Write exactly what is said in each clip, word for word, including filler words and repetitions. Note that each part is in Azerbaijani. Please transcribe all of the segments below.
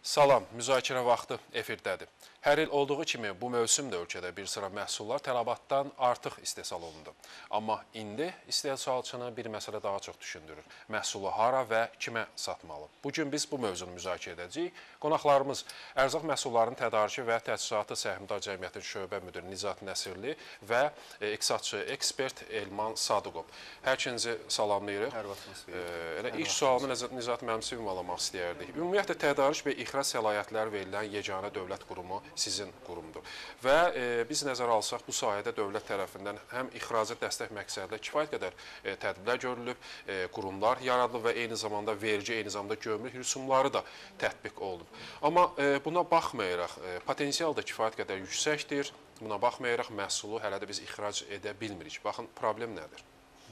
Salam, müzakirə vaxtı efirdədir. Hər il olduğu kimi bu mövsüm də ölkədə bir sıra məhsullar tələbatdan artıq istehsal olundu. Amma indi istehsalçını bir məsələ daha çox düşündürür. Məhsulu hara və kimə satmalı? Bugün biz bu mövzunu müzakirə edəcəyik. Qonaqlarımız Ərzaq Məhsullarının Tədarükü və Təchizatı Səhmdar Cəmiyyətinin şöbə müdiri Nizat Nəsirli və iqtisadçı ekspert Elman Sadıqov. Hər ikinizi salamlayırıq. Hər vaxtınız xeyir. Elə ilk sualını Nizat müəllim sizə ünvanlamaq istəyərdik. Ümumiyyətlə tədarük və ixrac səlahiyyətləri verilən yeganə dövlət qurumu sizin qurumdur. Və e, biz nəzərə alsaq, bu sahədə dövlət tərəfindən həm ixraca dəstək məqsədilə kifayət qədər e, tədbirlər görülüb, e, qurumlar yaradılıb və eyni zamanda vergi, eyni zamanda gömrük rüsumları da tətbiq olunub. Amma e, buna baxmayaraq, e, potensial da kifayət qədər yüksəkdir. Buna baxmayaraq, məhsulu hələ də biz ixrac edə bilmirik. Baxın, problem nədir?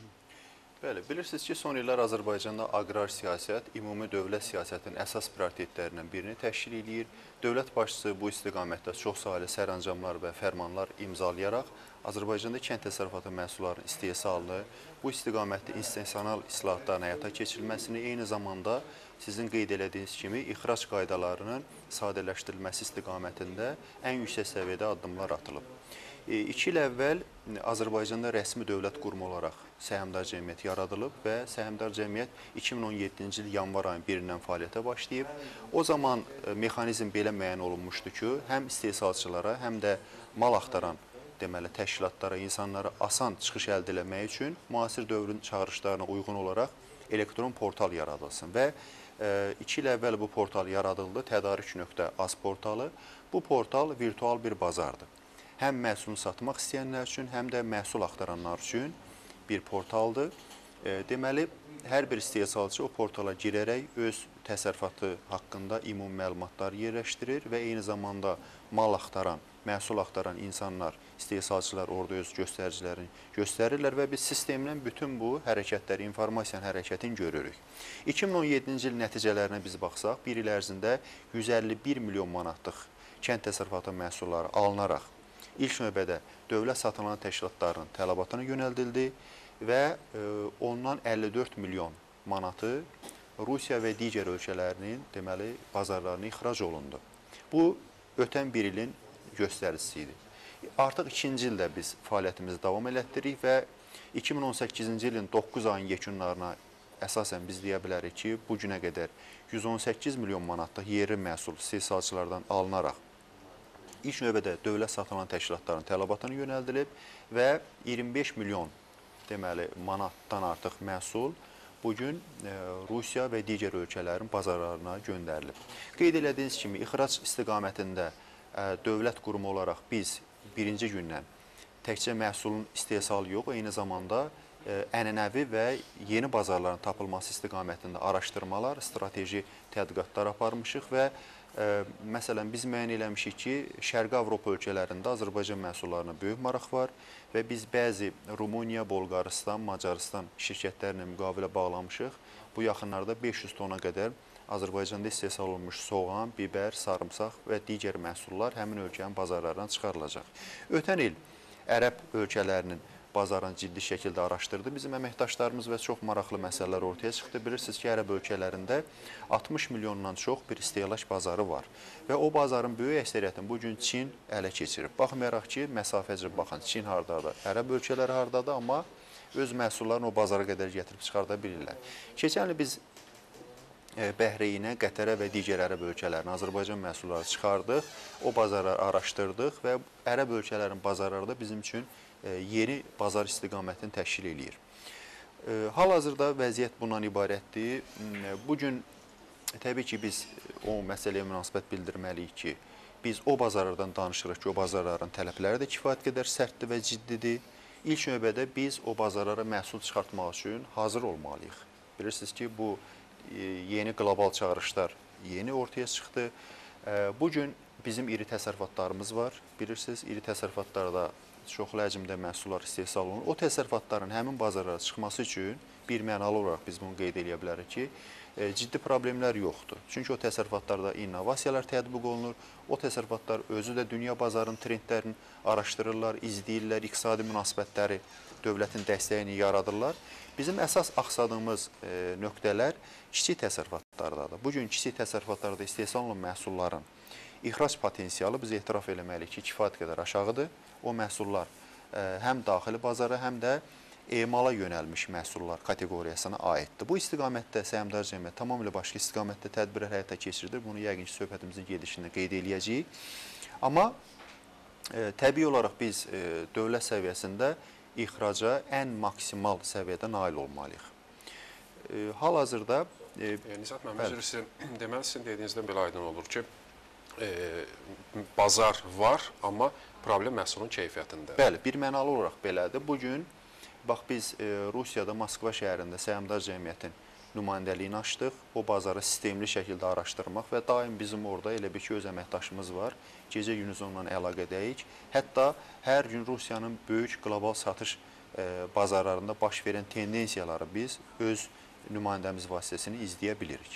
Bəli, bilirsiniz ki, son illər Azərbaycanda aqrar siyasət ümumi dövlət siyasətinin əsas prioritetlərindən birini təşkil edir. Dövlət başçısı bu istiqamətdə çoxsaylı sərəncamlar və fərmanlar imzalayaraq Azərbaycanda kənd təsərrüfatı məhsullarının istehsalını, bu istiqamətdə institusional islahatların həyata keçirilməsini, eyni zamanda sizin qeyd elədiyiniz kimi ixrac qaydalarının sadələşdirilməsi istiqamətində ən yüksək səviyyədə addımlar atılıb. İki il əvvəl Azərbaycanda rəsmi dövlət qurumu olaraq Səhmdar Cəmiyyət yaradılıb və Səhmdar Cəmiyyət iki min on yeddinci il yanvar ayının birindən fəaliyyətə başlayıb. O zaman mexanizm belə müəyyən olunmuşdu ki, həm istehsalçılara, həm də mal axtaran deməli, təşkilatlara, insanlara asan çıxış əldə etmək üçün müasir dövrün çağırışlarına uyğun olaraq elektron portal yaradılsın və iki il əvvəl bu portal yaradıldı, tədarük nöqtə az portalı. Bu portal virtual bir bazardır. Həm məhsulunu satmaq istəyənlər üçün, həm də məhsul axtaranlar üçün bir portaldır. Deməli, hər bir istehsalçı o portala girərək öz təsərrüfatı haqqında ümumi məlumatlar yerləşdirir və eyni zamanda mal axtaran, məhsul axtaran insanlar, istehsalçılar orada öz göstəricilərini göstərirlər və biz sistemlə bütün bu hərəkətləri, informasiyanın hərəkətini görürük. iki min on yeddinci il nəticələrinə biz baxsaq, bir il ərzində yüz əlli bir milyon manatlıq kənd təsərrüfatı məhsulları alınaraq İlk növbədə dövlət satılan təşkilatlarının tələbatına yönəldildi və ondan əlli dörd milyon manatı Rusiya və digər ölkələrinin deməli bazarlarına ixrac olundu. Bu ötən bir ilin göstəricisi idi. Artıq ikinci ildə biz fəaliyyətimizi davam elətdiririk və iki min on səkkizinci ilin doqquz ayın yekunlarına əsasən biz deyə bilərik ki, bu günə qədər yüz on səkkiz milyon manatlıq yerli məhsul istehsalçılardan alınaraq İlk növbədə dövlət satılan təşkilatların tələbatına yönəldilib və iyirmi beş milyon deməli, manatdan artıq məhsul bugün Rusiya və digər ölkələrin bazarlarına göndərilib. Qeyd elədiyiniz kimi, ixrac istiqamətində dövlət qurumu olaraq biz birinci gündən təkcə məhsulun istehsalı yox, eyni zamanda ənənəvi və yeni bazarların tapılması istiqamətində araşdırmalar, strateji tədqiqatlar aparmışıq və məsələn, biz müəyyən eləmişik ki, Şərqi Avropa ölkələrində Azərbaycan məhsullarına böyük maraq var və biz bəzi Rumıniya, Bolqarıstan, Macarıstan şirkətlərlə müqavilə bağlamışıq. Bu yaxınlarda beş yüz tona qədər Azərbaycanda istehsal olunmuş soğan, bibər, sarımsaq və digər məhsullar həmin ölkənin bazarlarından çıxarılacaq. Ötən il Ərəb ölkələrinin bazarını ciddi şəkildə araşdırdı. Bizim əməkdaşlarımız və çox maraqlı məsələlər ortaya çıxdı. Bilirsiniz ki, Ərəb ölkələrində altmış milyondan çox bir istehlak bazarı var və o bazarın böyük əksəriyyətini bugün Çin ələ keçirib. Baxmayaraq ki, məsafəcə baxın, Çin hardadır, Ərəb ölkələri hardadır, amma öz məhsullarını o bazara qədər gətirib çıxarda bilirlər. Keçən il biz Bəhreyinə, Qətərə və digər Ərəb ölkələrinə Azərbaycan məhsulları çıxardıq, o bazarları araşdırdıq və Ərəb ölkələrin bazarları da bizim üçün yeni bazar istiqamətini təşkil edir. Hal-hazırda vəziyyət bundan ibarətdir. Bugün təbii ki, biz o məsələyə münasibət bildirməliyik ki, biz o bazarlardan danışırıq ki, o bazarların tələbləri də kifayət qədər sərtdir və ciddidir. İlk növbədə biz o bazarlara məhsul çıxartmaq üçün hazır olmalıyıq. Bilirsiniz ki, bu yeni qlobal çağırışlar yeni ortaya çıxdı. Bugün bizim iri təsərrüfatlarımız var. Bilirsiniz, iri təsərrüfatlarda çoxlu həcmdə məhsullar istehsal olunur. O təsərrüfatların həmin bazarlara çıxması üçün bir mənalı olaraq biz bunu qeyd edə bilərik ki, ciddi problemlər yoxdur. Çünki o təsərrüfatlarda innovasiyalar tətbiq olunur. O təsərrüfatlar özü də dünya bazarının trendlərini araşdırırlar, izləyirlər, iqtisadi münasibətləri dövlətin dəstəyini yaradırlar. Bizim əsas axsadığımız nöqtələr kiçik təsərrüfatlardadır. Bugün kiçik təsərrüfatlarda istehsal olunan məhsulların ixrac potensialı biz etiraf eləməliyik ki, kifayət qədər aşağıdır. O məhsullar həm daxili bazara, həm də emala yönəlmiş məhsullar kateqoriyasına aiddir. Bu istiqamətdə Səhmdar Cəmiyyət tamamilə başqa istiqamətdə tədbirlər həyata keçirilir. Bunu yəqin ki, söhbətimizin gedişində qeyd eləyəcəyik. Amma e, təbii olaraq biz e, dövlət səviyyəsində ixraca ən maksimal səviyyədə nail olmalıyıq. E, Hal-hazırda... E, Nizat müəllim, üzr istəyirəm. Deməli, sizin dediyinizdən belə aydın olur ki, e, bazar var, amma problem məhsulun keyfiyyətində. Bəli, bir mənalı olaraq belədir. Bugün bax, biz e, Rusiyada, Moskva şəhərində Səhmdar Cəmiyyətin nümayəndəliyini açdıq. O bazarı sistemli şəkildə araşdırmaq və daim bizim orada elə bir ki, öz əməkdaşımız var. Gecə-gündüz onunla əlaqədəyik. Hətta hər gün Rusiyanın böyük qlobal satış e, bazarlarında baş verən tendensiyaları biz öz nümayəndəmiz vasitəsini izləyə bilirik.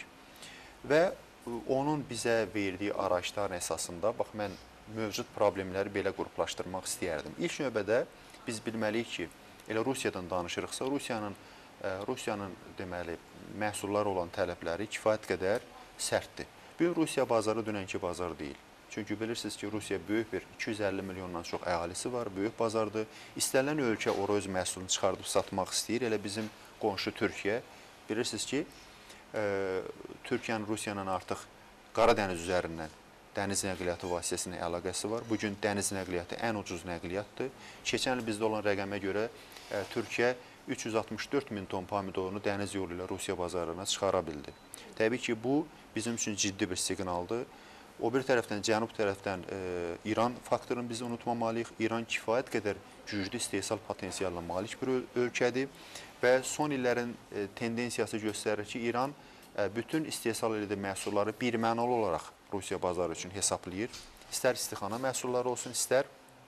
Və onun bizə verdiyi araçların əsasında, bax, mən mövcud problemləri belə qruplaşdırmaq istəyərdim. İlk növbədə biz bilməliyik ki, elə Rusiyadan danışırıqsa, Rusiyanın Rusiyanın deməli məhsullar olan tələbləri kifayət qədər sərtdir. Bu Rusiya bazarı dünənki bazar deyil. Çünki bilirsiniz ki, Rusiya böyük bir iki yüz əlli milyondan çox əhalisi var, böyük bazardır. İstənilən ölkə ora öz məhsulunu çıxardıb satmaq istəyir. Elə bizim qonşu Türkiyə. Bilirsiniz ki, e, Türkiyənin Rusiyanın artıq Qara dəniz üzərindən dəniz nəqliyyatı vasitəsilə əlaqəsi var. Bugün dəniz nəqliyyatı ən ucuz nəqliyyatdır. Keçən il bizdə olan rəqəmə görə e, Türkiyə üç yüz altmış dörd min ton pomidorunu dəniz yolu ilə Rusiya bazarına çıxara bildi. Təbii ki, bu bizim üçün ciddi bir siqnaldır. O bir tərəfdən, cənub tərəfdən e, İran faktorunu biz unutmamalıyıq. İran kifayət qədər güclü istehsal potensialına malik bir ölkədir və son illərin e, tendensiyası göstərir ki, İran e, bütün istehsal edilen məhsulları birmənalı olaraq Rusiya bazarı üçün hesablayır. İstər istixana məhsulları olsun, istər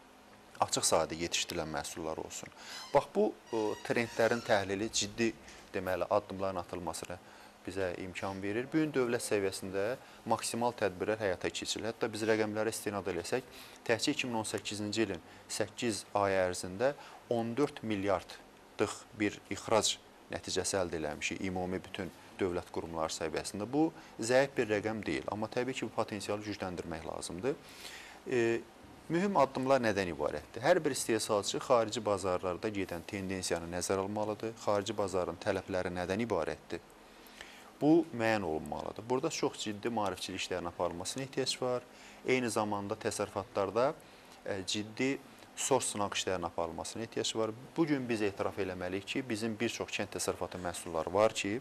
açıq sahədə yetişdirilən məhsullar olsun. Bax, bu trendlərin təhlili ciddi deməli addımların atılmasına bizə imkan verir. Bu gün dövlət səviyyəsində maksimal tədbirlər həyata keçirilir. Hətta biz rəqəmlərə istinad eləsək, təkcə iki min on səkkizinci ilin səkkiz ay ərzində on dörd milyardlıq bir ixrac nəticəsi əldə eləmişik ümumi bütün dövlət qurumları səviyyəsində. Bu zəif bir rəqəm deyil, amma təbii ki, bu potensialı gücləndirmək lazımdır. E, Mühüm addımlar nədən ibarətdir? Hər bir istehsalçı xarici bazarlarda gedən tendensiyanı nəzər almalıdır. Xarici bazarın tələbləri nədən ibarətdir? Bu müəyyən olunmalıdır. Burada çox ciddi maarifçilik işlərinin aparılmasına ehtiyac var. Eyni zamanda təsərrüfatlarda ciddi sors sınaq işlərinin aparılmasına ehtiyac var. Bugün biz etiraf eləməliyik ki, bizim bir çox kənd təsərrüfatı məhsulları var ki,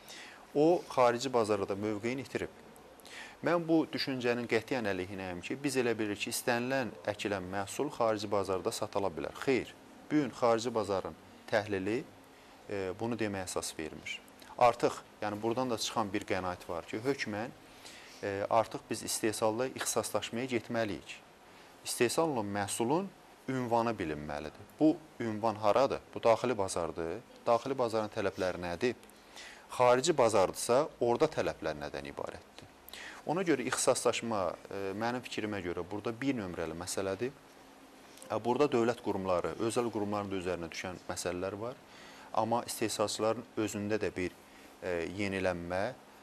o xarici bazarda mövqeyini itirib. Mən bu düşüncənin qətiyyən əleyhinəyəm ki, biz elə bilirik ki, istənilən əkilən məhsul xarici bazarda satıla bilər. Xeyr, bu gün xarici bazarın təhlili e, bunu deməyə əsas vermir. Artıq, yəni buradan da çıxan bir qənaət var ki, hökmən e, artıq biz istehsalda ixtisaslaşmaya getməliyik. İstehsal olunan məhsulun ünvanı bilinməlidir. Bu ünvan haradır? Bu daxili bazardır. Daxili bazarın tələbləri nədir? Xarici bazardırsa, orada tələblər nədən ibarətdir? Ona görə ixtisaslaşma, mənim fikrimə görə, burada bir nömrəli məsələdir. Burada dövlət qurumları, özəl qurumların da üzərinə düşən məsələlər var. Amma istehsalçıların özündə də bir yenilənmə,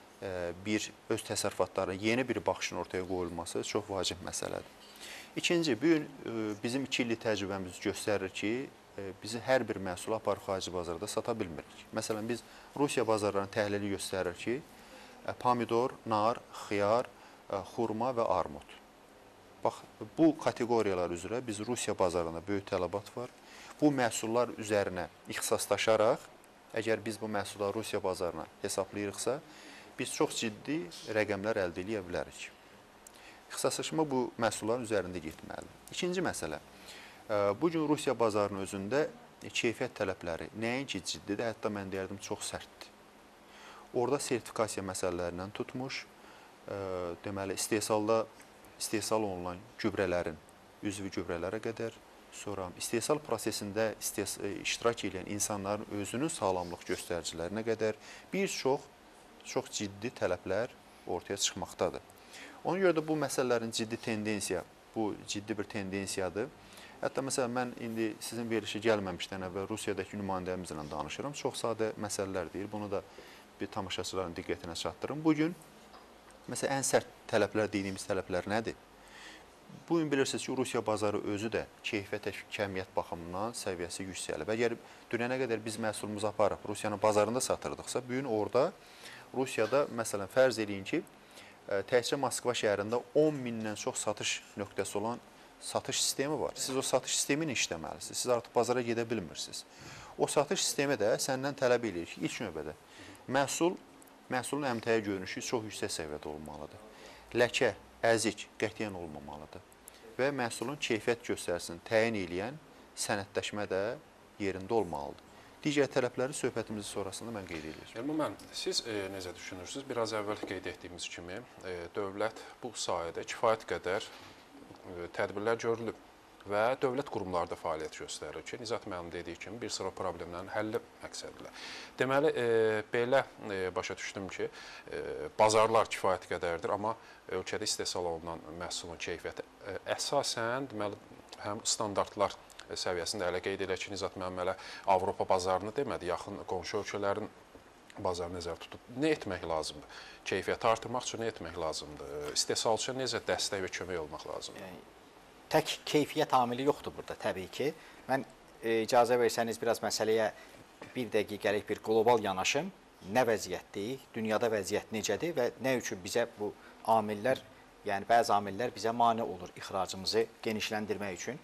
bir öz təsərrüfatlarına yeni bir baxışın ortaya qoyulması çox vacib məsələdir. İkinci, bu gün bizim iki illik təcrübəmiz göstərir ki, bizi hər bir məhsulu aparıb xarici bazarda sata bilmirik. Məsələn, biz Rusiya bazarlarının təhlili göstərir ki, pomidor, nar, xiyar, xurma və armud. Bax, bu kateqoriyalar üzrə biz Rusiya bazarında böyük tələbat var. Bu məhsullar üzərinə ixtisaslaşaraq, əgər biz bu məhsulları Rusiya bazarına hesablayırıqsa, biz çox ciddi rəqəmlər əldə edə bilərik. İxtisaslaşma bu məhsulların üzərində getməlidir. İkinci məsələ, bugün Rusiya bazarının özündə keyfiyyət tələbləri nəinki ciddidir, hətta mən deyərdim çox sərtdir. Orada sertifikasiya məsələlərindən tutmuş, e, deməli, istehsalda istehsal olunan gübrələrin, üzvü gübrələrə qədər, sonra istehsal prosesində istehsal, iştirak edən insanların özünün sağlamlıq göstəricilərinə qədər bir çox çox ciddi tələblər ortaya çıxmaqdadır. Ona görə də bu məsələlərin ciddi tendensiya, bu ciddi bir tendensiyadır. Hətta məsələn, mən indi sizin verilişə gəlməmişdən əvvəl Rusiyadakı nümayəndəmizlə danışıram. Çox sadə məsələlər deyir. Bunu da bir tamaşaçıların diqqətinə çatdırım. Bugün, məsələn, ən sərt tələblər, dediyimiz tələblər nədir? Bugün bilirsiniz ki, Rusiya bazarı özü də keyfiyyət, kəmiyyət baxımından səviyyəsi yüksəlib. Əgər dünənə qədər biz məhsulumuzu aparıb Rusiyanın bazarında satırdıqsa, bugün orada Rusiyada, məsələn, fərz eləyin ki, təkcə Moskva şəhərində on mindən çox satış nöqtəsi olan satış sistemi var. Siz o satış sistemi ilə işləməlisiniz. Siz artıq bazara gedə bilmirsiniz. O satış sistemi də səndən tələb edir ki, ilk növbədə məhsul, məhsulun əmtəyə görünüşü çox yüksək səviyyədə olmalıdır. Ləkə, əzik qətiyyən olmamalıdır. Və məhsulun keyfiyyət göstərisini təyin edən sənədləşmə də yerində olmalıdır. Digər tələbləri söhbətimizin sonrasında mən qeyd edirəm. Ümumən, siz e, necə düşünürsünüz? Biraz əvvəl qeyd etdiyimiz kimi e, dövlət bu sahədə kifayət qədər tədbirlər görülüb və dövlət qurumları da fəaliyyət göstərir ki, Nizat müəllim dediyi kimi bir sıra problemlərin həlli məqsədilə. Deməli, e, belə e, başa düşdüm ki, e, bazarlar kifayət qədərdir, amma ölkədə istehsal olunan məhsulun keyfiyyəti e, əsasən deməli, həm standartlar səviyyəsində hələ qeyd edək ki, Nizat müəllim hələ Avropa bazarını demədi, yaxın qonşu ölkələrin bazarı nəzərdə tutub. Nə etmək lazımdır? Keyfiyyəti artırmaq üçün nə etmək lazımdır? İstehsalçıya necə dəstək və kömək olmaq lazımdır? Yəni, tək keyfiyyət amili yoxdur burada təbii ki. Mən e, icazə versəniz biraz məsələyə bir dəqiqəlik bir qlobal yanaşım. Nə vəziyyətdir, dünyada vəziyyət necədir və nə üçün bizə bu amillər, yəni bəzi amillər bizə mane olur ixracımızı genişləndirmək üçün.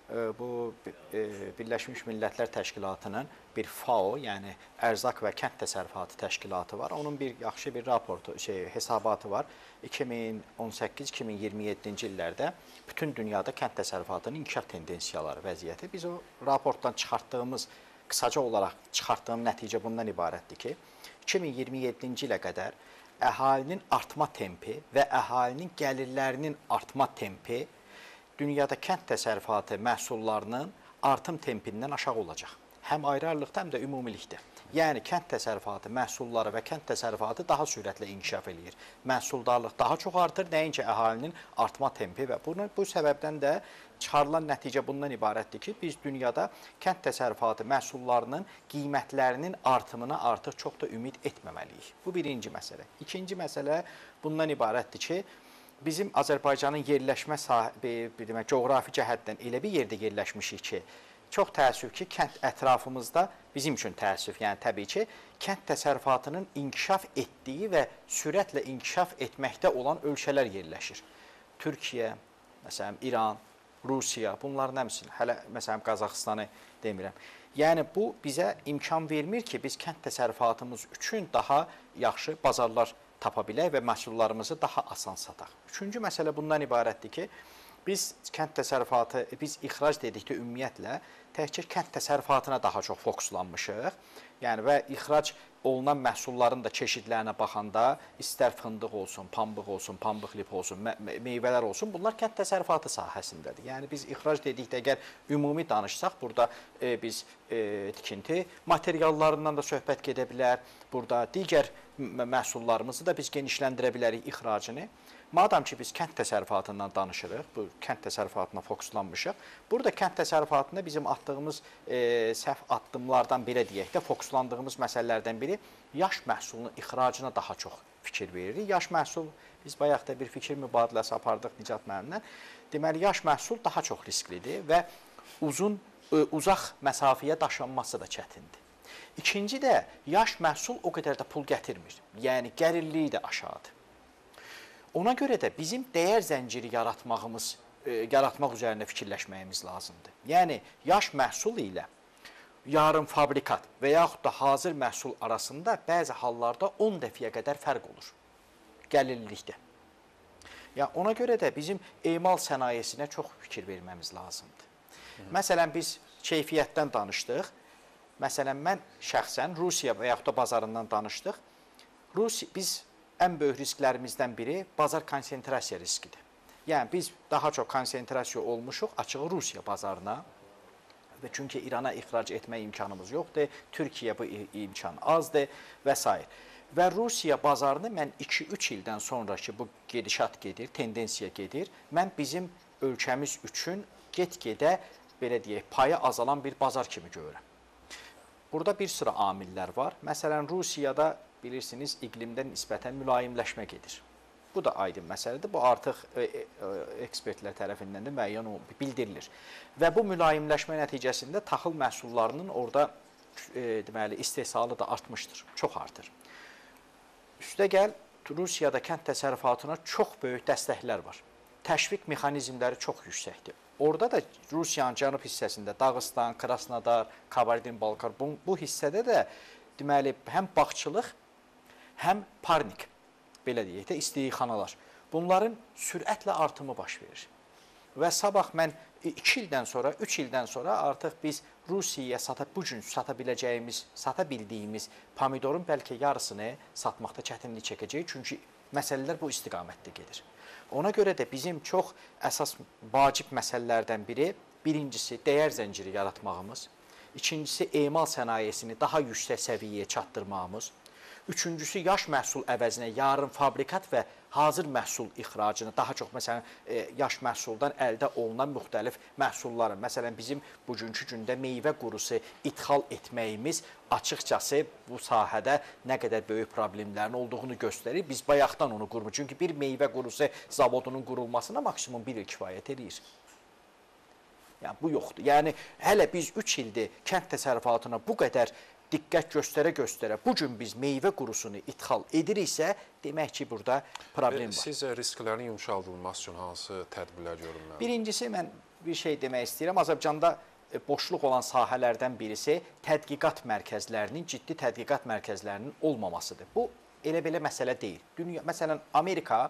Bu Birləşmiş Millətlər Təşkilatının bir FAO, yəni Ərzaq və Kənd Təsərrüfatı Təşkilatı var. Onun bir yaxşı bir raportu, şey, hesabatı var. iki min on səkkiz iki min iyirmi yeddinci illərdə bütün dünyada kənd təsərrüfatının inkişaf tendensiyaları vəziyyəti. Biz o raportdan çıxartdığımız, qısaca olaraq çıxartdığım nəticə bundan ibarətdir ki, iki min iyirmi yeddinci ilə qədər əhalinin artma tempi və əhalinin gəlirlərinin artma tempi dünyada kənd təsərrüfatı məhsullarının artım tempindən aşağı olacaq. Həm ayrı-ayrılıqda, həm də ümumilikdə. Yəni, kənd təsərrüfatı məhsulları və kənd təsərrüfatı daha sürətlə inkişaf eləyir. Məhsuldarlıq daha çox artır, nəinki əhalinin artma tempi və bunu, bu səbəbdən də çıxarılan nəticə bundan ibarətdir ki, biz dünyada kənd təsərrüfatı məhsullarının qiymətlərinin artımına artıq çox da ümid etməməliyik. Bu birinci məsələ. İkinci məsələ bundan ibarətdir ki, bizim Azərbaycanın yerləşmə sahibi, demək, coğrafi cəhətdən elə bir yerdə yerləşmişik ki, çox təəssüf ki, kənd ətrafımızda bizim üçün təəssüf, yəni təbii ki, kənd təsərrüfatının inkişaf etdiyi və sürətlə inkişaf etməkdə olan ölkələr yerləşir. Türkiyə, məsələn, İran, Rusiya, bunların həmsini, hələ məsələn Qazaxıstanı demirəm. Yəni bu bizə imkan vermir ki, biz kənd təsərrüfatımız üçün daha yaxşı bazarlar tapa bilək və məhsullarımızı daha asan sataq. Üçüncü məsələ bundan ibarətdir ki, biz kənd təsərrüfatı, biz ixrac dedikdə ümumiyyətlə təkcə kənd təsərrüfatına daha çox fokuslanmışıq. Yəni və ixrac olunan məhsulların da çeşidlərinə baxanda istər fındıq olsun, pambıq olsun, pambıq lip olsun, me meyvələr olsun, bunlar kənd təsərrüfatı sahəsindədir. Yəni biz ixrac dedikdə əgər ümumi danışsaq, burada e, biz e, tikinti materiallarından da söhbət gedə bilər. Burada digər məhsullarımızı da biz genişləndirə bilərik ixracını. Madam ki, biz kənd təsərrüfatından danışırıq, bu kənd təsərrüfatına fokuslanmışıq. Burada kənd təsərrüfatında bizim atdığımız e, səhv addımlardan biri deyək də, fokuslandığımız məsələlərdən biri yaş məhsulunun ixracına daha çox fikir veririk. Yaş məhsul, biz bayaq da bir fikir mübadiləsi apardıq Nicat müəllimlə. Deməli, yaş məhsul daha çox risklidir və uzun, e, uzaq məsafəyə daşınması da çətindir. İkinci də, yaş məhsul o qədər də pul gətirmir. Yəni, gəlirliyi də aşağıdır. Ona görə də bizim dəyər zənciri yaratmağımız, e, yaratmaq üzərində fikirləşməyimiz lazımdır. Yəni, yaş məhsul ilə yarım fabrikat və yaxud da hazır məhsul arasında bəzi hallarda on dəfəyə qədər fərq olur gəlirlilikdə. Yəni, ona görə də bizim emal sənayesinə çox fikir verməmiz lazımdır. Hı. Məsələn, biz keyfiyyətdən danışdıq. Məsələn, mən şəxsən Rusiya və yaxud da bazarından danışdıq. Rusiya, biz ən böyük risklərimizdən biri bazar konsentrasiya riskidir. Yəni, biz daha çox konsentrasiya olmuşuq açığı Rusiya bazarına və çünki İrana ixrac etmək imkanımız yoxdur, Türkiyə bu imkan azdır və s. Və Rusiya bazarını mən iki üç ildən sonra ki, bu gedişat gedir, tendensiya gedir, mən bizim ölkəmiz üçün get-gedə, belə deyək, payı azalan bir bazar kimi görürəm. Burada bir sıra amillər var. Məsələn, Rusiyada bilirsiniz, iqlimdən nisbətən mülayimləşmə gedir. Bu da aydın məsələdir. Bu artıq e, e, ekspertlər tərəfindən də müəyyən bildirilir. Və bu mülayimləşmə nəticəsində taxıl məhsullarının orada e, deməli, istehsalı da artmışdır, çox artır. Üstə gəl, Rusiyada kənd təsərrüfatına çox böyük dəstəklər var. Təşviq mexanizmləri çox yüksəkdir. Orada da Rusiyanın cənub hissəsində Dağıstan, Krasnodar, Kabardin-Balkar bu, bu hissədə də deməli həm bağçılıq, həm parnik, belə deyək də, istihxanalar. Bunların sürətlə artımı baş verir. Və sabah mən iki ildən sonra, üç ildən sonra artıq biz Rusiyaya sata, bu gün sata biləcəyimiz, sata bildiyimiz pomidorun bəlkə yarısını satmaqda çətinlik çəkəcəyik. Çünki məsələlər bu istiqamətdə gedir. Ona görə də bizim çox əsas vacib məsələlərdən biri, birincisi dəyər zənciri yaratmağımız, ikincisi emal sənayesini daha yüksək səviyyəyə çatdırmağımız, üçüncüsü yaş məhsul əvəzinə yarın fabrikat və hazır məhsul ixracını, daha çox məsələn yaş məhsuldan əldə olunan müxtəlif məhsulların, məsələn bizim bugünkü gündə meyvə qurusu ithal etməyimiz açıqcası bu sahədə nə qədər böyük problemlərin olduğunu göstərir. Biz bayaqdan onu qurmuş. Çünki bir meyvə qurusu zavodunun qurulmasına maksimum bir il kifayət edir. Yəni bu yoxdur. Yəni hələ biz üç ildir kənd təsərrüfatına bu qədər diqqət göstərə-göstərə bu gün biz meyvə qurusunu ithal ediriksə, demək ki, burada problem var. Siz risklərin yumşaldılması üçün hansı tədbirlər görünməlidir? Birincisi, mən bir şey demək istəyirəm. Azərbaycanda boşluq olan sahələrdən birisi tədqiqat mərkəzlərinin, ciddi tədqiqat mərkəzlərinin olmamasıdır. Bu, elə-belə məsələ deyil. Dünya, məsələn, Amerika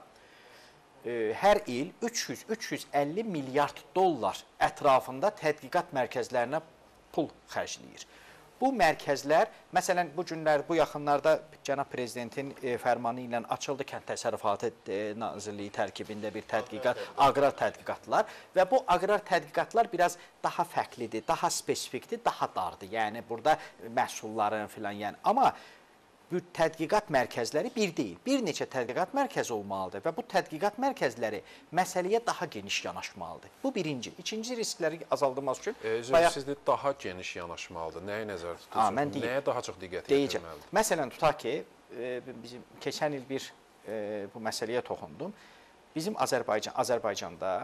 e, hər il üç yüz üç yüz əlli milyard dollar ətrafında tədqiqat mərkəzlərinə pul xərcləyir. Bu mərkəzlər, məsələn, bu günlər, bu yaxınlarda cənab prezidentin e, fərmanı ilə açıldı Kənd Təsərrüfatı e, Nazirliyi tərkibində bir tədqiqat, aqrar tədqiqatlar və bu aqrar tədqiqatlar biraz daha fərqlidir, daha spesifikdir, daha dardır. Yəni, burada məhsulların filan, yəni, amma bu tədqiqat mərkəzləri bir deyil. Bir neçə tədqiqat mərkəzi olmalıdır və bu tədqiqat mərkəzləri məsələyə daha geniş yanaşmalıdır. Bu birinci. İkinci riskləri azaldırmaq üçün... E, bayaq... Sizdə daha geniş yanaşmalıdır. Nəyə nəzər tutursunuz? Nəyə daha çox diqqət yetirməlidir? Məsələn, tutaq ki, e, bizim keçən il bir e, bu məsələyə toxundum. Bizim Azərbaycan, Azərbaycanda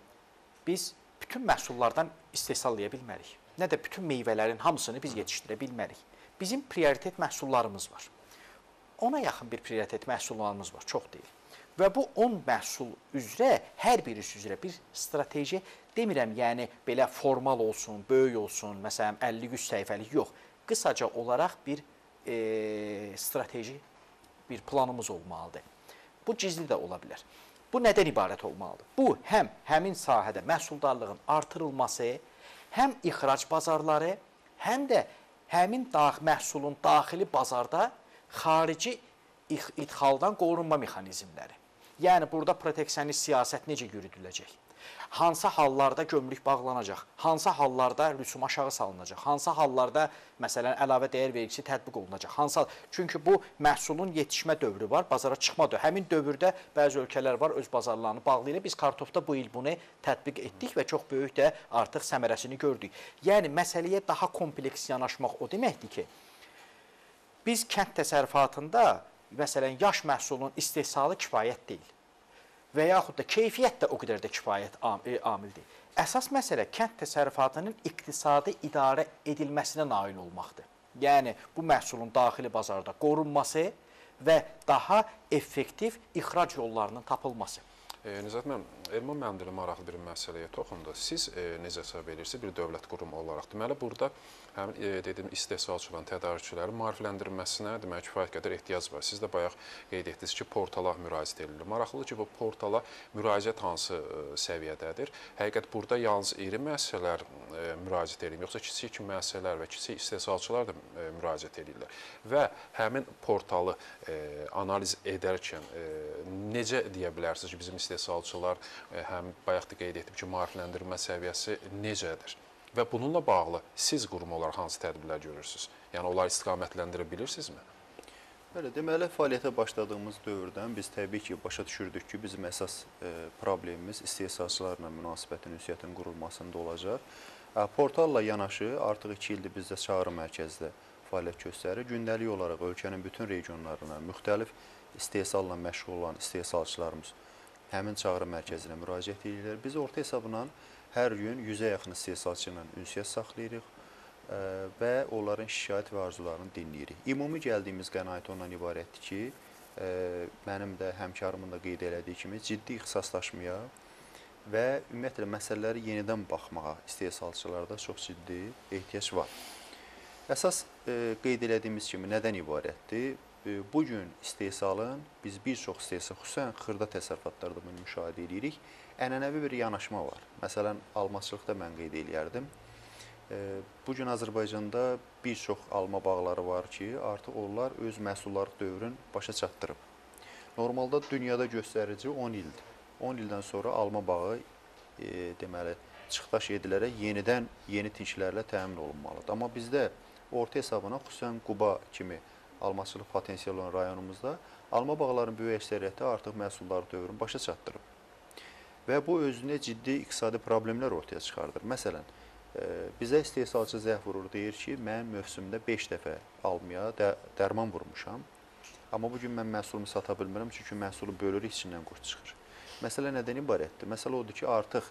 biz bütün məhsullardan istehsallaya bilmərik. Nə də bütün meyvələrin hamısını biz yetişdirə bilmərik. Bizim prioritet məhsullarımız var. Ona yaxın bir prioritet məhsullarımız var, çox deyil. Və bu on məhsul üzrə, hər birisi üzrə bir strateji, demirəm, yəni belə formal olsun, böyük olsun, məsələn, əlli yüz səhifəlik, yox. Qısaca olaraq bir e, strateji bir planımız olmalıdır. Bu gizli də ola bilər. Bu nədən ibarət olmalıdır? Bu, həm həmin sahədə məhsuldarlığın artırılması, həm ixrac bazarları, həm də həmin dağ, məhsulun daxili bazarda xarici idxaldan qorunma mexanizmləri. Yəni, burada proteksionist siyasət necə yürüdüləcək? Hansı hallarda gömrük bağlanacaq? Hansı hallarda rüsum aşağı salınacaq? Hansı hallarda, məsələn, əlavə dəyər vergisi tətbiq olunacaq? Hansı... Çünki bu məhsulun yetişmə dövrü var, bazara çıxma dövrü. Həmin dövrdə bəzi ölkələr var, öz bazarlarını bağlayır. Biz kartofda bu il bunu tətbiq etdik və çox böyük də artıq səmərəsini gördük. Yəni, məsələyə daha kompleks yanaşmaq o deməkdir ki, biz kənd təsərrüfatında, məsələn, yaş məhsulun istehsalı kifayət deyil və yaxud da keyfiyyət də o qədər də kifayət amildir. Əsas məsələ kənd təsərrüfatının iqtisadi idarə edilməsinə nail olmaqdır. Yəni, bu məhsulun daxili bazarda qorunması və daha effektiv ixrac yollarının tapılması. E, Nizat müəllim, Elman müəllim də maraqlı bir məsələyə toxundu. Siz e, necə hesab edirsiniz bir dövlət qurumu olaraq? Deməli, burada həmin e, dediyim istehsalçıların, tədarükçülərin maarifləndirilməsinə demək kifayət qədər ehtiyac var. Siz də bayaq qeyd etdiniz ki, portala müraciət edilir. Maraqlıdır ki, bu portala müraciət hansı e, səviyyədədir? Həqiqət burada yalnız iri müəssisələr e, müraciət edir, yoxsa kiçik müəssisələr və kiçik istehsalçılar da e, müraciət edirlər? Və həmin portalı e, analiz edərkən e, necə deyə bilərsiniz ki, bizim istehsalçılar həm bayaq da qeyd etdim ki, maarifləndirmə səviyyəsi necədir? Və bununla bağlı siz qurum olaraq hansı tədbirlər görürsünüz? Yəni, onları istiqamətləndirə bilirsinizmi? Belə deməli, fəaliyyətə başladığımız dövrdən biz təbii ki, başa düşürdük ki, bizim əsas e, problemimiz istehsalçılarla münasibətin, ünsiyyətin qurulmasında olacaq. E, portalla yanaşı artıq iki ildir bizdə çağrı mərkəzdə fəaliyyət göstərir. Gündəlik olaraq ölkənin bütün regionlarına müxtəlif istehsalla məşğul olan istehsalçılarımız həmin çağrı mərkəzinə müraciət edirlər. Biz orta hesabla hər gün yüzə yaxın istehsalçı ilə ünsiyyət saxlayırıq və onların şikayət və arzularını dinləyirik. Ümumi gəldiyimiz qənaət ondan ibarətdir ki, mənim də həmkarımın da qeyd elədiyi kimi ciddi ixtisaslaşmaya və ümumiyyətlə məsələləri yenidən baxmağa istehsalçılarda çox ciddi ehtiyac var. Əsas qeyd elədiyimiz kimi nədən ibarətdir? Bugün istehsalın, biz bir çox istehsal, xüsusən xırda təsərrüfatlarda bunu müşahidə edirik, ənənəvi bir yanaşma var. Məsələn, almaçılıqda mən qeyd eləyərdim. Bugün Azərbaycanda bir çox alma bağları var ki, artıq onlar öz məhsullarlıq dövrün başa çatdırıb. Normalda dünyada göstərici on ildir. on ildən sonra alma bağı e, deməli, çıxdaş edilərək yenidən yeni tinçlərlə təmin olunmalıdır. Amma bizdə orta hesabına xüsusən Quba kimi almaçılıq potensial olan rayonumuzda alma bağlarının böyük əksəriyyəti artıq məhsullarlıq dövrün başa çatdırıb. Və bu özünə ciddi iqtisadi problemlər ortaya çıxardır. Məsələn, bizə istehsalçı zəh vurur, deyir ki, mən mövsümdə beş dəfə almaya də, dərman vurmuşam. Amma bugün mən məhsulumu sata bilmirəm, çünki məhsulu bölürük, içindən qurd çıxır. Məsələ nədən ibarətdir? Məsələ odur ki, artıq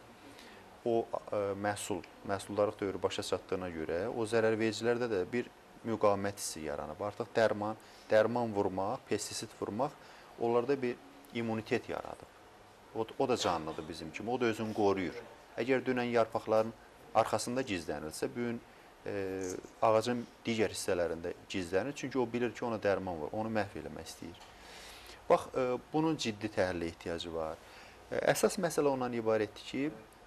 o ə, məhsul, məhsuldarlıq dövrü başa çatdığına görə o zərərvericilərdə də bir müqavimət hissi yaranıb. Artıq dərman, dərman vurmaq, pestisid vurmaq onlarda bir immunitet yaradıb. O, o da canlıdır bizim kimi, o da özünü qoruyur. Əgər dünən yarpaqların arxasında gizlənirsə, bu gün e, ağacın digər hissələrində gizlənir. Çünki o bilir ki, ona dərman var, onu məhv eləmək istəyir. Bax, e, bunun ciddi təhlilə ehtiyacı var. E, əsas məsələ ondan ibarətdir ki,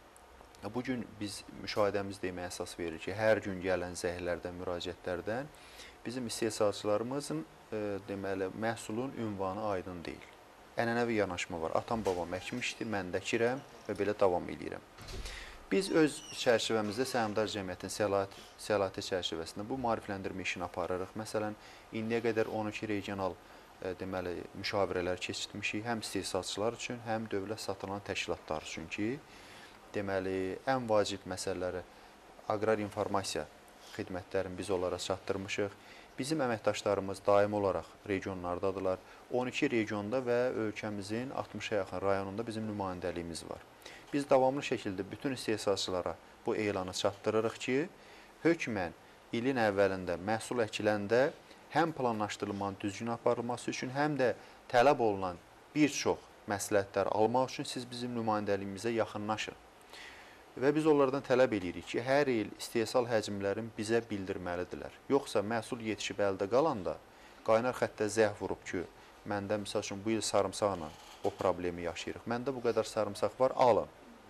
bugün biz müşahidəmiz demə əsas verir ki, hər gün gələn zəhərlərdən, müraciətlərdən bizim istehsalçılarımızın e, deməli, məhsulun ünvanı aydın deyil. Ənənəvi yanaşma var. Atam, babam əkmişdi, mən də əkirəm və belə davam edirəm. Biz öz çərçivəmizdə Səhmdar Cəmiyyətin səlahiyyəti, səlahiyyəti çərçivəsində bu maarifləndirmə işini aparırıq. Məsələn, indiyə qədər on iki regional e, deməli, müşavirələr keçirtmişik, həm istehsalçılar üçün, həm dövlət satılan təşkilatlar üçün ki, deməli, ən vacib məsələləri aqrar informasiya xidmətlərini biz onlara çatdırmışıq. Bizim əməkdaşlarımız daim olaraq regionlardadırlar. on iki regionda və ölkəmizin altmışa yaxın rayonunda bizim nümayəndəliyimiz var. Biz davamlı şəkildə bütün istehsalçılara bu elanı çatdırırıq ki, hökmən ilin əvvəlində məhsul əkiləndə həm planlaşdırılmanın düzgün aparılması üçün, həm də tələb olunan bir çox məsləhətləri almaq üçün siz bizim nümayəndəliyimizə yaxınlaşın. Və biz onlardan tələb edirik ki, hər il istehsal həcmlərini bizə bildirməlidirlər. Yoxsa məhsul yetişib əldə qalanda, qaynar xəttə zəh vurub ki, məndə misal üçün bu il sarımsaqla o problemi yaşayırıq. Məndə bu qədər sarımsaq var, alın.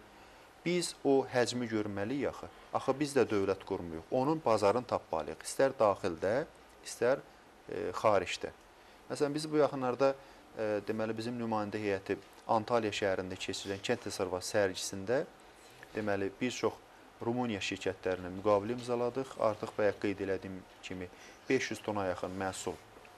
Biz o həcmi görməliyik axı. Axı biz də dövlət qurmuyuq. Onun bazarını tapmalıyıq. İstər daxildə, istər e, xaricdə. Məsələn, biz bu yaxınlarda e, deməli bizim nümayəndə heyəti Antalya şəhərində keçirilən kənd təsərrüfatı sərgisində deməli bir çox Rumıniya şirkətlərinə müqavilə imzaladıq. Artıq bayaq qeyd elədiyim kimi beş yüz tona yaxın məhsul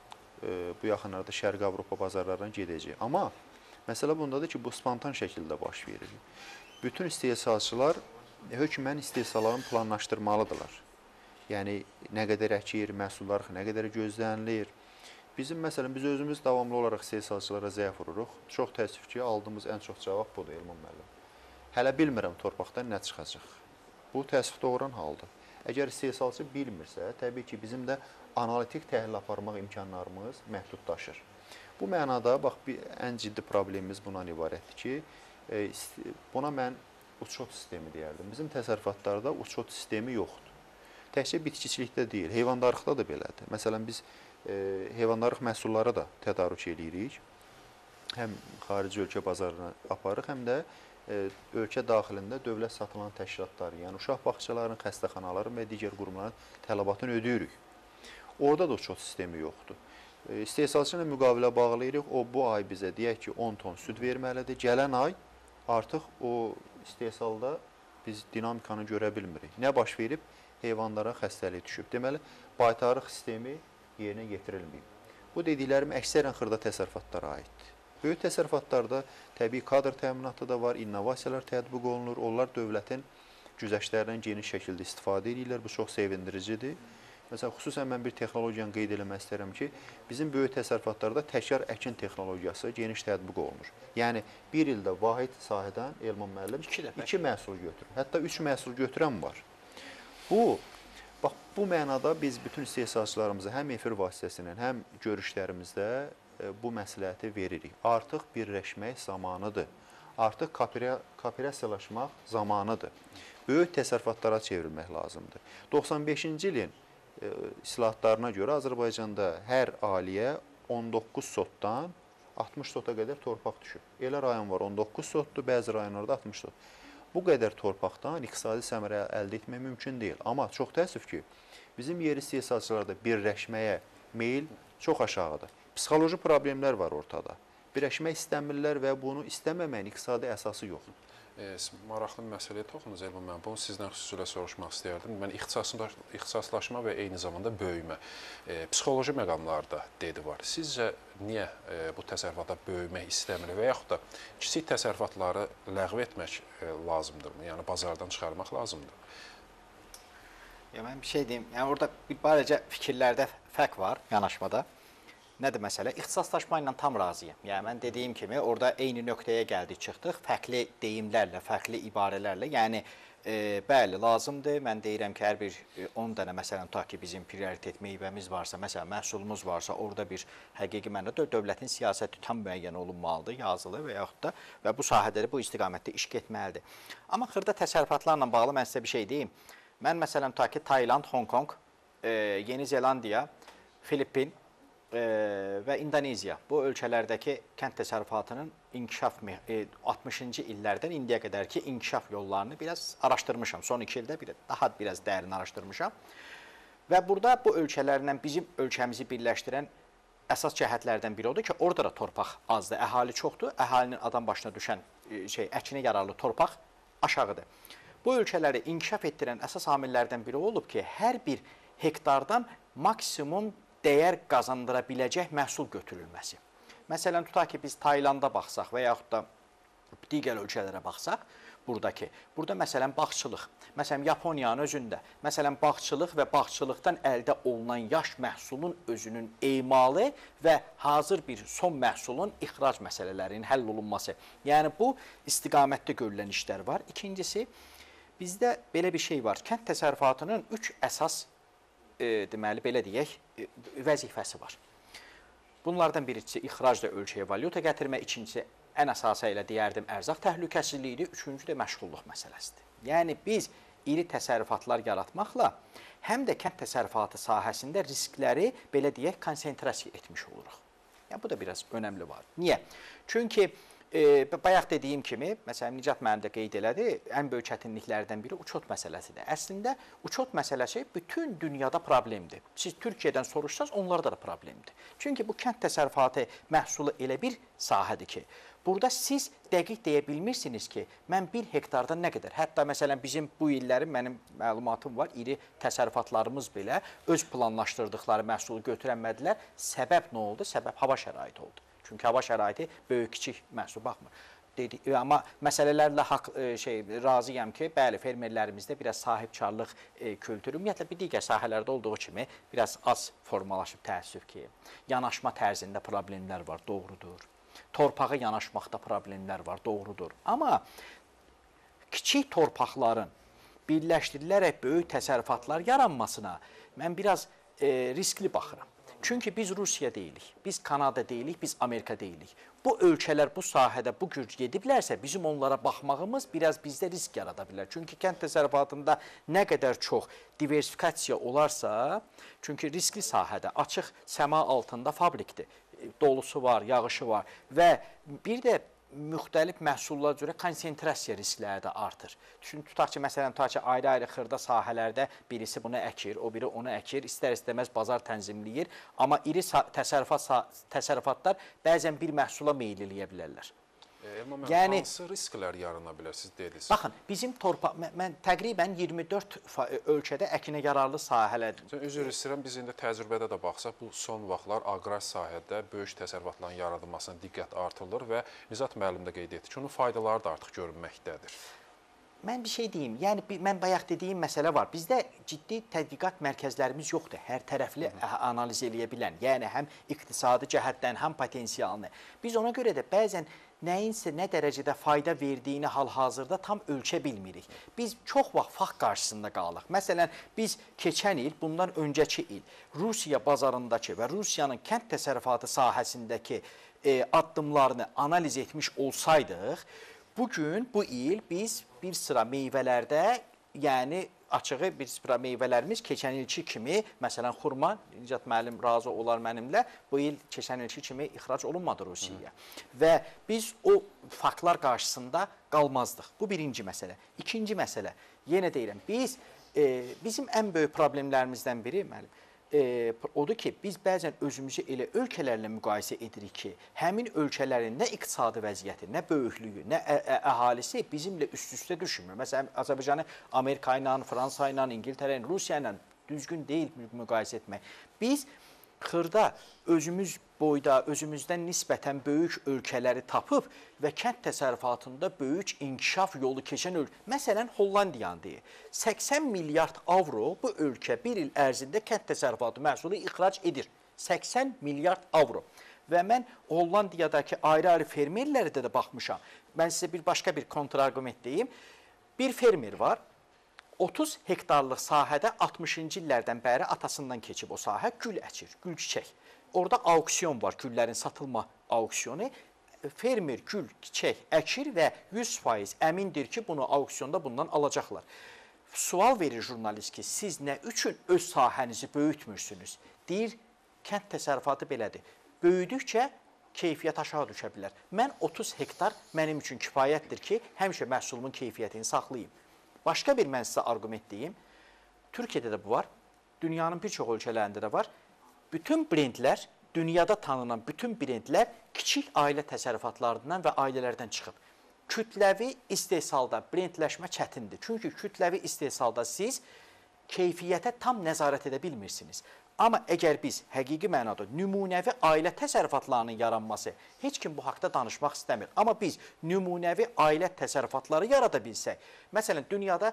e, bu yaxınlarda Şərqi Avropa bazarlarına gedəcək. Amma məsələ bundadır ki, bu spontan şəkildə baş verir. Bütün istehsalçılar hökmən istehsallarını planlaşdırmalıdırlar. Yəni, nə qədər əkir, məhsullar nə qədər gözlənilir. Bizim, məsələn, biz özümüz davamlı olaraq istehsalçılara zəh vururuq. Çox təəssüf ki, aldığımız ən çox cavab budur, Elman müəllim. Hələ bilmirəm torpaqdan nə çıxacaq. Bu təəssüf doğuran haldır. Əgər istehsalçı bilmirsə, təbii ki, bizim də analitik təhlil aparmaq imkanlarımız məhdudlaşır. Bu mənada, bax, bir, ən ciddi problemimiz bundan ibarətdir ki, e, buna mən uçot sistemi deyərdim. Bizim təsərrüfatlarda uçot sistemi yoxdur. Təkcə bitkiçilikdə deyil, heyvandarlıqda da belədir. Məsələn, biz e, heyvandarlıq məhsulları da tədarük edirik. Həm xarici ölkə bazarına aparırıq, həm də ölkə daxilində dövlət satılan təşkilatları, yəni uşaq bağçalarının, xəstəxanaların və digər qurumların tələbatını ödəyirik. Orada da uçot sistemi yoxdur. İstehsalçı ilə müqavilə bağlayırıq, o bu ay bizə deyək ki, on ton süd verməlidir. Gələn ay artıq o istehsalda biz dinamikanı görə bilmirik. Nə baş verib? Heyvanlara xəstəlik düşüb. Deməli, baytarlıq sistemi yerinə yetirilməyib. Bu dediklərim əksərən xırda təsərrüfatlara aiddir. Böyük təsərrüfatlarda təbii kadr təminatı da var, innovasiyalar tətbiq olunur. Onlar dövlətin güzəştlərindən geniş şəkildə istifadə edirlər. Bu çox sevindiricidir. Məsələn, xüsusən mən bir texnologiyanı qeyd eləmək istəyirəm ki, bizim böyük təsərrüfatlarda təkrar əkin texnologiyası geniş tətbiq olunur. Yəni, bir ildə vahid sahədən Elman müəllim iki, iki məhsul götürür. Hətta üç məhsul götürən var. Bu, bax, bu mənada biz bütün istehsalçılarımıza həm efir vasitəsilə, həm görüşlərimizdə bu məsləhəti veririk. Artıq birləşmək zamanıdır. Artıq kooperasiyalaşmaq zamanıdır. Böyük təsərrüfatlara çevrilmək lazımdır. doxsan beşinci ilin islahatlarına görə Azərbaycanda hər ailəyə on doqquz sotdan altmış sota qədər torpaq düşür. Elə rayon var, on doqquz sotdur, bəzi rayonlarda altmış sot. Bu qədər torpaqdan iqtisadi səmərə əldə etmək mümkün deyil. Amma çox təəssüf ki, bizim yerli istehsalçılarda birləşməyə meyil çox aşağıdır. Psixoloji problemlər var ortada. Birləşmək istəmirlər və bunu istəməməyin iqtisadi əsası yoxdur. E, maraqlı məsələyə toxunuz Elman müəllim. Bunu sizdən xüsusilə soruşmaq istəyərdim. Mən ixtisaslaşma və eyni zamanda böyümə, e, psixoloji məqamlarda dedi var. Sizcə niyə e, bu təsərrüfata böyümək istəmir və yaxud da kiçik təsərrüfatları ləğv etmək e, lazımdırmı? Yəni bazardan çıxarmaq lazımdır? Ya mən bir şey deyim. Yəni orada bir barəcə fikirlərdə fərq var yanaşmada. Nədir məsələ? İxtisaslaşma ilə tam razıyam. Yəni, mən dediyim kimi, orada eyni nöqtəyə gəldik, çıxdıq, fərqli deyimlərlə, fərqli ibarələrlə. Yəni, e, bəli, lazımdır. Mən deyirəm ki, hər bir on dənə, məsələn, tutaq ki, bizim prioritet meyvəmiz varsa, məsələn, məhsulumuz varsa, orada bir həqiqi mənada dövlətin siyasəti tam müəyyən olunmalıdır, yazılı və yaxud da və bu sahədə, bu istiqamətdə iş getməlidir. Amma xırda təsərrüfatlarla bağlı mən sizə bir şey deyim. Mən, məsələn, tutaq ki, Tayland, Hong Kong, e, Yeni Zelandiya, Filippin, E, və İndoneziya bu ölkələrdəki kənd təsərrüfatının inkişaf altmışıncı illərdən indiyə qədər ki, inkişaf yollarını biraz araşdırmışam. Son iki ildə bir, daha biraz dərin araşdırmışam. Və burada bu ölkələrlə bizim ölkəmizi birləşdirən əsas cəhətlərdən biri odur ki, orada da torpaq azdır, əhali çoxdur, əhalinin adam başına düşən şey, əkinə yararlı torpaq aşağıdır. Bu ölkələri inkişaf etdirən əsas amillərdən biri olub ki, hər bir hektardan maksimum dəyər qazandıra biləcək məhsul götürülməsi. Məsələn, tutaq ki, biz Taylanda baxsaq və yaxud da digər ölkələrə baxsaq, buradakı, burada məsələn, bağçılıq, məsələn, Yaponiyanın özündə, məsələn, bağçılıq və bağçılıqdan əldə olunan yaş məhsulun özünün emalı və hazır bir son məhsulun ixrac məsələlərinin həll olunması. Yəni, bu istiqamətdə görülən işlər var. İkincisi, bizdə belə bir şey var, kənd təsərrüfatının üç əsas E, deməli, belə deyək, e, vəzifəsi var. Bunlardan birincisi ixracda ölkəyə valyuta gətirmə, ikincisi ən əsası ilə deyərdim ərzaq təhlükəsizliyidir, üçüncü də məşğulluq məsələsidir. Yəni, biz iri təsərrüfatlar yaratmaqla həm də kənd təsərrüfatı sahəsində riskləri, belə deyək, konsentrasiya etmiş oluruq. Yəni, bu da biraz önəmli var. Niyə? Çünki E, bayaq dediyim kimi, məsələn, Nicat mənim də qeyd elədi, ən böyük çətinliklərdən biri uçot məsələsidir. Əslində, uçot məsələsi bütün dünyada problemdir. Siz Türkiyədən soruşsanız, onlarda da problemdir. Çünki bu kənd təsərrüfatı məhsulu elə bir sahədir ki, burada siz dəqiq deyə bilmirsiniz ki, mən bir hektardan nə qədər, hətta məsələn, bizim bu illərin mənim məlumatım var, iri təsərrüfatlarımız belə öz planlaşdırdıqları məhsulu götürənmədilər. Səbəb nə oldu? Səbəb hava şəraiti oldu. Çünki hava şəraiti böyük-kiçik məhsul baxmır. Dedi, amma məsələlərlə haqq, şey, razıyam ki, bəli, fermerlərimizdə biraz sahibkarlıq e, kültürü, ümumiyyətlə bir digər sahələrdə olduğu kimi biraz az formalaşıb təəssüf ki, yanaşma tərzində problemlər var, doğrudur. Torpağa yanaşmaqda problemlər var, doğrudur. Amma kiçik torpaqların birləşdirilərək böyük təsərrüfatlar yaranmasına mən biraz e, riskli baxıram. Çünki biz Rusiya deyilik, biz Kanada deyilik, biz Amerika deyilik. Bu ölkələr bu sahədə bu güc gediblərsə, bizim onlara baxmağımız biraz bizdə risk yarada bilər. Çünki kənd təsərrüfatında nə qədər çox diversifikasiya olarsa, çünki riskli sahədə, açıq səma altında fabrikdir, dolusu var, yağışı var və bir də müxtəlif məhsullara görə konsentrasiya riskləri də artır. Düşün, tutaq ki, məsələn, tutaq ki, ayrı-ayrı xırda sahələrdə birisi bunu əkir, o biri onu əkir, istər-istəməz bazar tənzimləyir, amma iri təsərrüfat, təsərrüfatlar bəzən bir məhsula meyil eləyə bilərlər. Elman müəllim, Yəni hansı risklər yarana bilər, siz dediniz? baxın, bizim torpaq mən, mən təqribən iyirmi dörd ölkədə əkinə yararlı sahələr. Üzr istəyirəm, biz indi təcrübədə də baxsaq, bu son vaxtlar aqrar sahədə böyük təsərrüfatların yaradılmasına diqqət artırılır və Nizat müəllim də qeyd etdi ki, onun faydaları da artıq görünməkdədir. Mən bir şey deyim, yəni mən bayaq dediyim məsələ var. Bizdə ciddi tədqiqat mərkəzlərimiz yoxdur, hər tərəfli analiz eləyə bilən. Yəni həm iqtisadi cəhətdən, həm potensialını. Biz ona görə də bəzən nəyinsə nə dərəcədə fayda verdiyini hal-hazırda tam ölçə bilmirik. Biz çox vaxt fakt qarşısında qalıq. Məsələn, biz keçən il, bundan öncəki il Rusiya bazarındakı və Rusiyanın kənd təsərrüfatı sahəsindəki e, addımlarını analiz etmiş olsaydıq, bugün, bu il biz bir sıra meyvələrdə, yəni açığı bir sıra meyvələrimiz keçən ilki kimi, məsələn, xurma, Nicat müəllim razı olar mənimlə, bu il keçən ilki kimi ixrac olunmadı Rusiyaya. Və biz o faktlar qarşısında qalmazdıq. Bu birinci məsələ. İkinci məsələ, yenə deyirəm, biz, e, bizim ən böyük problemlərimizdən biri, müəllim, E, odur ki, biz bəzən özümüzü elə ölkələrlə müqayisə edirik ki, həmin ölkələrin nə iqtisadi vəziyyəti, nə böyüklüyü, nə ə ə əhalisi bizimlə üst-üstə düşmür. Məsələn, Azərbaycanı Amerika ilə, Fransa ilə, İngiltərə ilə, Rusiya ilə düzgün deyil müqayisə etmək. Biz xırda özümüz boyda, özümüzdən nisbətən böyük ölkələri tapıb və kənd təsərrüfatında böyük inkişaf yolu keçən ölkə. Məsələn, Hollandiyanı deyir. səksən milyard avro bu ölkə bir il ərzində kənd təsərrüfatı məhsulu ixrac edir. səksən milyard avro. Və mən Hollandiyadakı ayrı-ayrı fermerlərdə də baxmışam. Mən sizə bir başqa bir kontrargument deyim. Bir fermer var. otuz hektarlıq sahədə altmışıncı illərdən bəri atasından keçib o sahə gül əkir, gül çiçək. Orada auksion var, güllərin satılma auksiyonu. Fermer gül çiçək əkir və yüz faiz əmindir ki, bunu auksionda bundan alacaqlar. Sual verir jurnalist ki, siz nə üçün öz sahənizi böyütmürsünüz? Deyir, kənd təsərrüfatı belədir. Böyüdükcə keyfiyyət aşağı düşə bilər. Mən otuz hektar mənim üçün kifayətdir ki, həmişə məhsulumun keyfiyyətini saxlayayım. Başqa bir mən sizə arqument deyim. Türkiyədə də bu var. Dünyanın bir çox ölkələrində də var. Bütün brendlər, dünyada tanınan bütün brendlər kiçik ailə təsərrüfatlarından və ailələrdən çıxıb. Kütləvi istehsalda brendləşmə çətindir. Çünki kütləvi istehsalda siz keyfiyyətə tam nəzarət edə bilmirsiniz. Amma əgər biz həqiqi mənada nümunəvi ailə təsərrüfatlarının yaranması, heç kim bu haqda danışmaq istəmir. Amma biz nümunəvi ailə təsərrüfatları yarada bilsək, məsələn, dünyada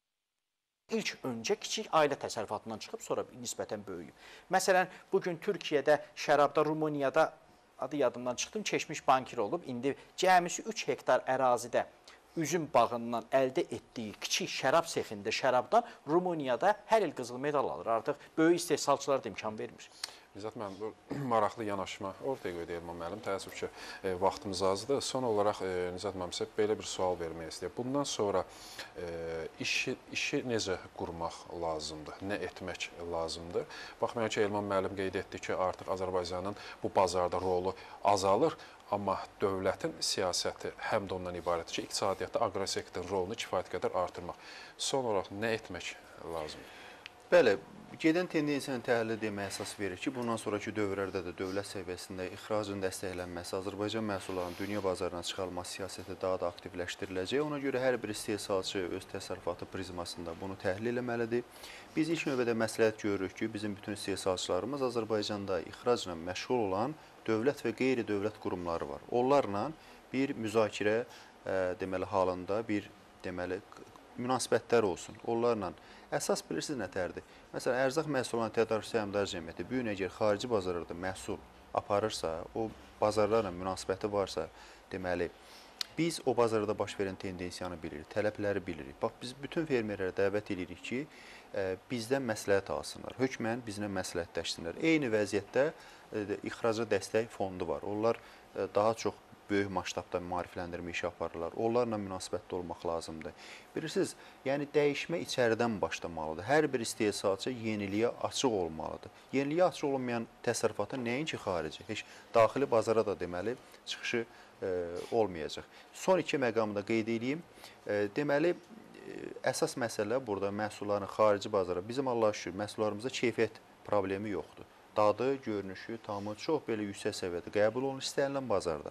ilk öncə kiçik ailə təsərrüfatından çıxıb, sonra nisbətən böyüyüb. Məsələn, bugün Türkiyədə, şərabda, Rumuniyada, adı yadımdan çıxdım, keçmiş bankir olub, indi cəmisi üç hektar ərazidə üzüm bağından əldə etdiyi kiçik şərab sexində, şərabdan Rumuniyada hər il qızıl medal alır. Artıq böyük istehsalçılar da imkan vermir. Nizat müəllim, bu maraqlı yanaşma ortaya qoydu Elman müəllim. Təəssüf ki, e, vaxtımız azdır. Son olaraq e, Nizat müəllim sizə belə bir sual vermək istəyir. Bundan sonra e, işi, işi necə qurmaq lazımdır, nə etmək lazımdır? Baxmayaraq ki, Elman müəllim qeyd etdi ki, artıq Azərbaycanın bu bazarda rolu azalır. Amma dövlətin siyasəti həm də ondan ibarətdir ki, iqtisadiyyatda aqrosektorun rolunu kifayət qədər artırmaq. Son olaraq nə etmək lazımdır? Bəli, gedən tendensiyanın təhlili deməyə əsas verir ki, bundan sonraki dövrlərdə də dövlət səviyyəsində ixracın dəstəklənməsi, Azərbaycan məhsullarının dünya bazarına çıxarılması siyasəti daha da aktivləşdiriləcək. Ona görə hər bir istehsalçı öz təsərrüfatı prizmasında bunu təhlil etməlidir. Biz ilk növbədə məsləhət görürük ki, bizim bütün istehsalçılarımız Azərbaycanda ixracla məşğul olan dövlət və qeyri-dövlət qurumları var. Onlarla bir müzakirə e, deməli halında bir deməli münasibətlər olsun. Onlarla əsas bilirsiniz nətərdir? Məsələn, ərzaq məhsullarının tədarükçü səhmdar cəmiyyəti bu gün əgər xarici bazarlarda məhsul aparırsa, o bazarlarla münasibəti varsa, deməli biz o bazarda baş verən tendensiyanı bilirik, tələbləri bilirik. Bax, biz bütün fermerlərə dəvət edirik ki, e, bizdən məsləhət alsınlar, hökmən bizlə məsləhətləşsinlər. Eyni vəziyyətdə e, ixraca dəstək fondu var. Onlar e, daha çox böyük maştabda maarifləndirmə işi aparırlar. Onlarla münasibətli olmaq lazımdır. Bilirsiniz, yəni dəyişmə içəridən başlamalıdır. Hər bir istehsalçı yeniliyə açıq olmalıdır. Yeniliyə açıq olmayan təsərrüfata nəinki xarici, heç daxili bazara da deməli çıxışı e, olmayacaq. Son iki məqamı da qeyd edeyim. E, deməli, e, əsas məsələ burada məhsulların xarici bazara, bizim Allah'a şükür, məhsullarımızda keyfiyyət problemi yoxdur. Dadı, görünüşü, tamı çox belə yüksək səviyyədə qəbul olunur istənilən bazarda.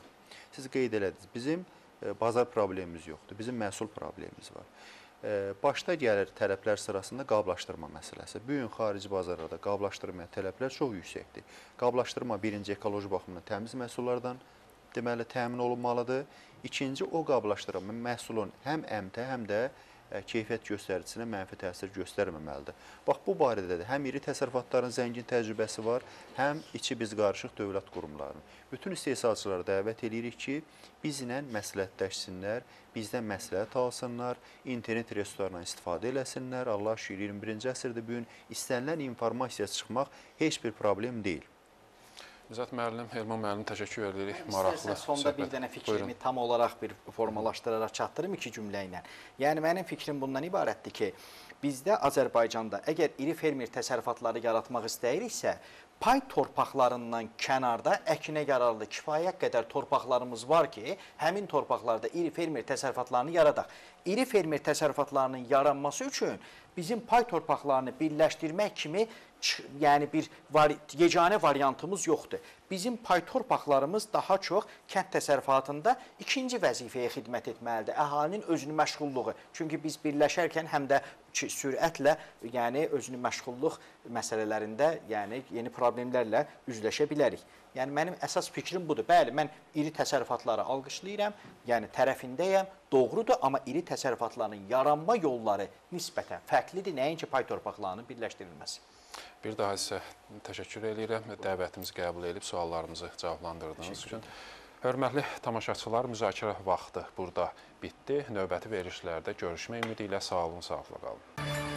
Siz qeyd elədiniz, bizim bazar problemimiz yoxdur, bizim məhsul problemimiz var. Başda gəlir tələblər sırasında qablaşdırma məsələsi. Bu gün xarici bazarlarda qablaşdırmaya tələblər çox yüksəkdir. Qablaşdırma birinci ekoloji baxımdan təmiz məhsullardan deməli təmin olunmalıdır. İkinci, o qablaşdırma məhsulun həm əmtə, həm də keyfiyyət göstəricisine mənfi təsir göstərməməlidir. Bax, bu barədə də həm iri təsərrüfatların zəngin təcrübəsi var, həm içi biz qarışıq dövlət qurumlarının. Bütün istehsalçıları dəvət edirik ki, bizlə məsləhətləşsinlər, bizdən məsləhət alsınlar, internet resurslarından istifadə eləsinlər. Allah şükür, iyirmi birinci əsrdə bu gün istənilən informasiya çıxmaq heç bir problem deyil. İzzət müəllim, Elman müəllim, təşəkkür edirik. Maraqlı söhbət. Sonda bir dənə fikrimi tam olaraq bir formalaşdıraraq çatdırım iki cümlə ilə. Yəni, mənim fikrim bundan ibarətdir ki, bizdə Azərbaycanda əgər iri fermer təsərrüfatları yaratmaq istəyiriksə, pay torpaqlarından kənarda əkinə yararlı kifayət qədər torpaqlarımız var ki, həmin torpaqlarda iri fermer təsərrüfatlarını yaradaq. İri fermer təsərrüfatlarının yaranması üçün bizim pay torpaqlarını birləşdirmək kimi yəni bir var, yeganə variantımız yoxdur. Bizim pay torpaqlarımız daha çox kənd təsərrüfatında ikinci vəzifəyə xidmət etməlidir. Əhalinin özünü məşğulluğu. Çünki biz birləşərkən həm də sürətlə, yəni özünü məşğulluq məsələlərində, yəni yeni problemlərlə üzləşə bilərik. Yəni mənim əsas fikrim budur. Bəli, mən iri təsərrüfatları alqışlayıram, yəni tərəfindəyəm, doğrudur, amma iri təsərrüfatların yaranma yolları nisbətən fərqlidir, nəinki pay torpaqlarının birləşdirilməsi. Bir daha sizə təşəkkür edirəm. Dəvətimizi qəbul edib suallarımızı cavablandırdığınız üçün. Hörmətli tamaşaçılar, müzakirə vaxtı burada bitdi. Növbəti verilişlərdə görüşmək ümidi ilə sağ olun, sağlıqla qalın.